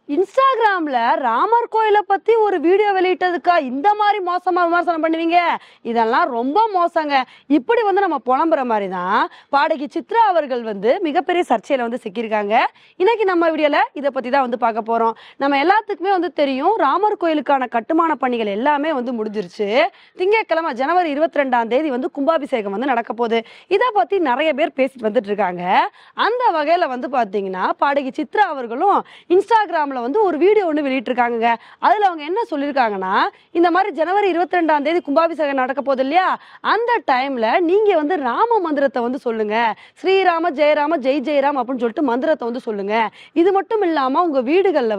இன்ஸ்டாகிராம்ல ராமர் கோயிலை பத்தி ஒரு வீடியோ வெளியிட்டதுக்கா இந்த மாதிரி மோசமா விமர்சனம் பண்ணுவீங்க? இதெல்லாம் ரொம்ப மோசங்க. இப்படி நம்ம புலம்புற மாதிரி தான் பாடகி சித்ரா அவர்கள் மிகப்பெரிய சர்ச்சையில சிக்கியிருக்காங்க. இன்னைக்கு நம்ம வீடியோல இதை பத்தி தான் பார்க்க போறோம். நம்ம எல்லாத்துக்குமே தெரியும், ராமர் கோயிலுக்கான கட்டுமான பணிகள் எல்லாமே முடிஞ்சிருச்சு. திங்கட்கிழமை ஜனவரி 22ஆம் தேதி கும்பாபிஷேகம் நடக்க போகுது. இதை பத்தி நிறைய பேர் பேசிட்டு வந்துட்டு இருக்காங்க. அந்த வகையில பாத்தீங்கன்னா பாடகி சித்ரா அவர்களும் இன்ஸ்டாகிராம்ல ஒரு வீடியோ ஒன்று வெளியிட்டிருக்காங்க. அதுல அவங்க என்ன சொல்லியிருக்காங்கன்னா, இந்த மாதிரி ஜனவரி 22ஆம் தேதி கும்பாபிஷேகம் நடக்க போகுது இல்லையா, அந்த டைம்ல நீங்க ராம மந்திரத்தை சொல்லுங்க. ஸ்ரீராம ஜெயராம ஜெய் ஜெயராம் அப்படின்னு சொல்லிட்டு மந்திரத்தை சொல்லுங்க. இது மட்டும் இல்லாம உங்க வீடுகள்ல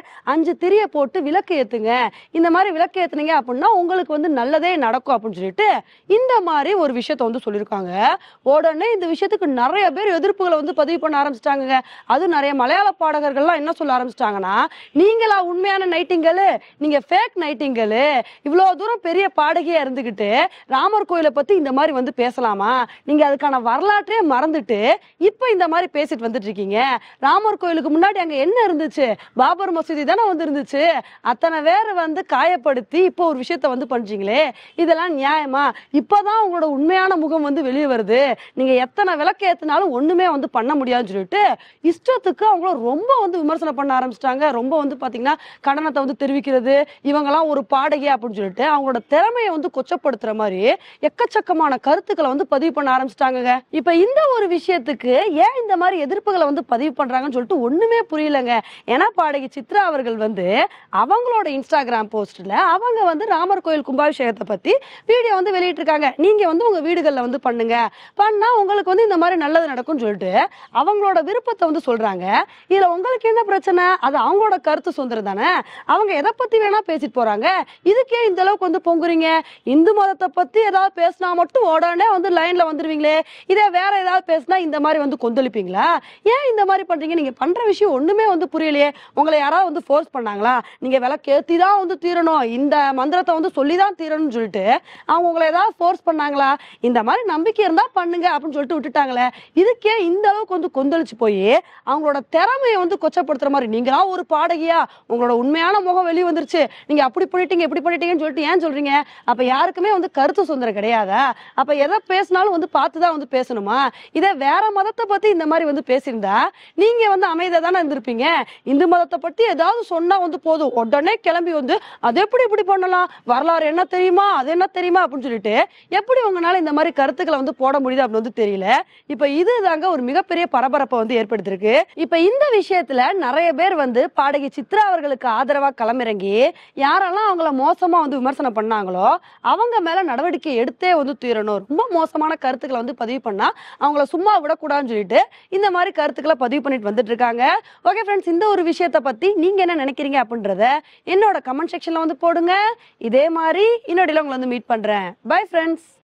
5 திரிய போட்டு விளக்கு ஏத்துங்க. இந்த மாதிரி விளக்கு ஏத்துனீங்க அப்படின்னா உங்களுக்கு நல்லதே நடக்கும் அப்படின்னு சொல்லிட்டு இந்த மாதிரி ஒரு விஷயத்த சொல்லியிருக்காங்க. உடனே இந்த விஷயத்துக்கு நிறைய பேர் எதிர்ப்புகளை பதிவு பண்ண ஆரம்பிச்சிட்டாங்க. அது நிறைய மலையாள பாடகர்கள்லாம் என்ன சொல்ல ஆரம்பிச்சிட்டாங்கன்னா, நீங்களா உண்மையான நைட்டிங்கல், நீங்க ஃபேக் நைட்டிங்கல், இவ்வளவு தூரம் பெரிய பாடகியா இருந்துகிட்டு ராமர் கோயிலை பத்தி இந்த மாதிரி பேசலாமா? நீங்க அதுக்கான வரலாற்றே மறந்துட்டு இப்ப இந்த மாதிரி பேசிட்டு வந்துட்டு இருக்கீங்க. ராமர் கோயிலுக்கு முன்னாடி அங்க என்ன இருந்துச்சு? பாபர் மசூதி தானே இருந்துச்சு. அத்தனை பேர் காயப்படுத்தி இப்போ ஒரு விஷயத்த பண்றீங்களே, இதெல்லாம் நியாயமா? இப்பதான் உங்களோட உண்மையான முகம் வெளியே வருது. நீங்க எத்தனை விளக்கு ஏத்தினாலும் ஒண்ணுமே பண்ண முடியாதுன்னு சொல்லிட்டு இஷ்டத்துக்கு அவங்கள ரொம்ப விமர்சனம் பண்ண ஆரம்பிச்சிட்டாங்க. ரொம்ப பாத்தீங்கன்னா கடனத்தை தெரிவிக்கிறது, இவங்கெல்லாம் ஒரு பாடகி அப்படின்னு சொல்லிட்டு அவங்களோட திறமையை கொச்சப்படுத்துற மாதிரி எக்கச்சக்கமான கருத்துக்களை பதிவு பண்ண ஆரம்பிச்சிட்டாங்க. இப்ப இந்த ஒரு விஷயத்துக்கு ஏன் இந்த மாதிரி எதிர்ப்புகளை பதிவு பண்றாங்கன்னு சொல்லிட்டு ஒண்ணுமே புரியலங்க. ஏன்னா பாடகி சித்ரா அவர்கள் அவங்களோட இன்ஸ்டாகிராம் போஸ்ட்ல அவங்க ராமர் கோயில் கும்பாபிஷேகத்தை பத்தி வீடியோ வெளியிட்டு இருக்காங்க. நீங்க உங்க வீடுகள்ல பண்ணுங்க, பண்ணா உங்களுக்கு இந்த மாதிரி நல்லது நடக்கும்னு சொல்லிட்டு அவங்களோட விருப்பத்தை சொல்றாங்க. இதுல உங்களுக்கு என்ன பிரச்சனை? அது அவங்களோட கருத்து சுதந்திரம் தானே. அவங்க எதை பத்தி வேணா பேசிட்டு போறாங்க. இதுக்கே இந்த அளவுக்கு பொங்குறீங்க? இந்து மதத்தை பத்தி ஏதாவது பேசினா மட்டும் உடனே லைன்ல வந்துருவீங்களே, இதே வேற ஏதாவது பேசினா இந்த மாதிரி கொந்தளிப்பீங்களா? ஏன் இந்த மாதிரி பண்றீங்க? நீங்க பண்ற விஷயம் ஒண்ணுமே புரியலையே. உங்களை யாராவது ஃபோர்ஸ் பண்ணாங்களா? நீங்க விளக்கேத்தி தான் தீரணும், இந்த மந்திரத்தை சொல்லிதான் தீரணும்னு சொல்லிட்டு அவங்க உங்களை ஏதாவது ஃபோர்ஸ் பண்ணாங்களா? இந்த மாதிரி நம்பிக்கை இருந்தா பண்ணுங்க அப்படின்னு சொல்லிட்டு விட்டுட்டாங்களே. இதுக்கே இந்த அளவுக்கு கொந்தளிச்சு போய் அவங்களோட திறமையை கொச்சப்படுத்துற மாதிரி, நீங்களா ஒரு பாடகியா, உங்களோட உண்மையான முகம் வெளியே வந்துருச்சு, நீங்க அப்படி பண்ணிட்டீங்க இப்படி பண்ணிட்டீங்கன்னு சொல்லிட்டு ஏன் சொல்றீங்க? அப்ப யாருக்குமே கருத்து சுதந்திரம் கிடையாதா? அப்ப எதை பேசினாலும் பார்த்துதான் பேசணுமா? இதே வேற மதத்தை பத்தி இந்த மாதிரி பேசியிருந்தா நீங்க அமைதியா தானே இருந்திருப்பீங்க. இந்து மதத்தை பத்தி ஏதாவது சொன்னா போதும், உடனே கிளம்பி அது எப்படி இப்படி பண்ணலாம், வரலாறு என்ன தெரியுமா, அது என்ன தெரியுமா அப்படின்னு சொல்லிட்டு எப்படி உங்களால இந்த மாதிரி கருத்துக்களை போட முடியுது அப்படின்னு தெரியல. இப்ப இதுதாங்க ஒரு மிகப்பெரிய பரபரப்பை ஏற்படுத்திருக்கு. இப்ப இந்த விஷயத்துல நிறைய பேர் பாடகி சித்ரா அவர்களுக்கு ஆதரவா களமிறங்கி யாரெல்லாம் அவங்கள மோசமா விமர்சனம் பண்ணாங்களோ அவங்க மேல நடவடிக்கை எடுத்தே தீரணும், ரொம்ப மோசமான கருத்துக்களை பதிவு பண்ணா அவங்கள சும்மா விடக்கூடாதுன்னு சொல்லிட்டு இந்த மாதிரி கருத்துக்களை பதிவு பண்ணிட்டு வந்துட்டு இருக்காங்க. ஓகே ஃப்ரெண்ட்ஸ், இந்த ஒரு விஷயத்தை பத்தி நீங்க என்ன நினைக்கிறீங்க அப்படின்றத என்னோட கமெண்ட் செக்ஷன்ல போடுங்க. இதே மாதிரி இன்னொரு உங்களை மீட் பண்றேன். Bye friends.